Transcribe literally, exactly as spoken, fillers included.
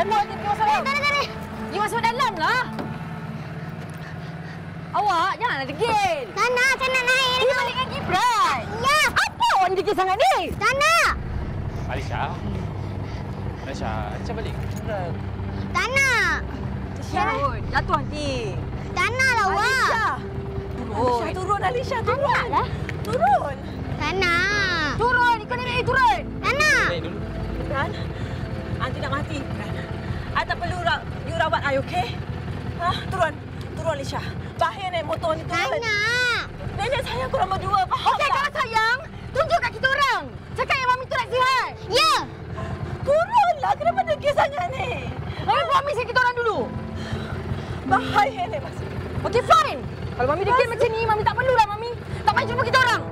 Tunggu, nanti pergi masuk dalam. Tak ada, tak ada. You masuk dalam lah. Awak janganlah degil. Tak nak, saya nak naik. You balik dengan Gibran. Ya. Apa awak degil sangat ni? Tak nak. Alisha. Alisha, Alisha balik. Berat. Tak nak. Turun. Jatuh nanti. Tak nak lah, awak. Alisha. Turun. Alisha, turun Alisha, turun. Tak nak lah. Turun. Tak nak. Turun. Ikut nenek turun. Tak nak. Naik dulu. Kan? Nanti nak mati, kan? I tak perlu ra you rawat I, okey? Ha, turun. Turun Alisha. Bahaya naik motor ni, Tak turun. nak. Nenek sayang korang berdua, faham Okey, tak? kalau sayang, tunjuk kat kita orang. Cakap yang Mami tu nak sihat. Ya. Turunlah, kenapa degil sangat ni? Mami promise kat kita orang dulu. Bahaya naik masuk. Okey, fine. Kalau Mami degil macam ni, Mami tak perlulah Mami. Tak payah jumpa kita orang.